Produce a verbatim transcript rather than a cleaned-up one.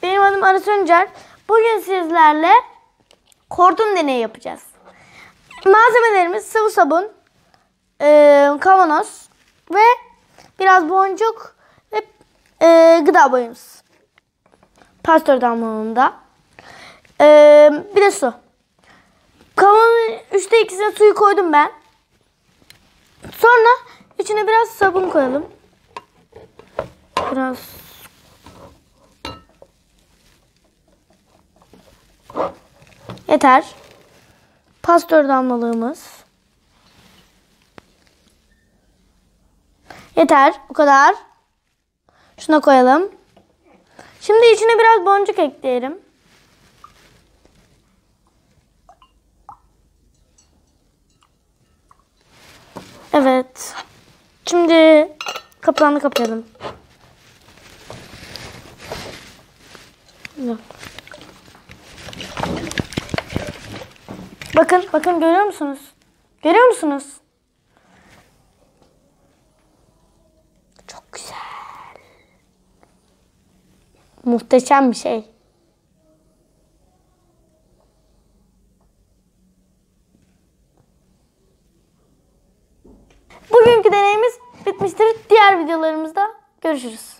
Benim adım Aras Öncer. Bugün sizlerle hortum deneyi yapacağız. Malzemelerimiz sıvı sabun, e, kavanoz ve biraz boncuk ve e, gıda boyamız. Pastör damlalığında. E, bir de su. Kavanozun üçte ikisine suyu koydum ben. Sonra içine biraz sabun koyalım. Biraz yeter. Pastör damlalığımız. Yeter. Bu kadar. Şuna koyalım. Şimdi içine biraz boncuk ekleyelim. Evet. Şimdi kapağını kapayalım. Bakın, bakın görüyor musunuz? Görüyor musunuz? Çok güzel. Muhteşem bir şey. Bugünkü deneyimiz bitmiştir. Diğer videolarımızda görüşürüz.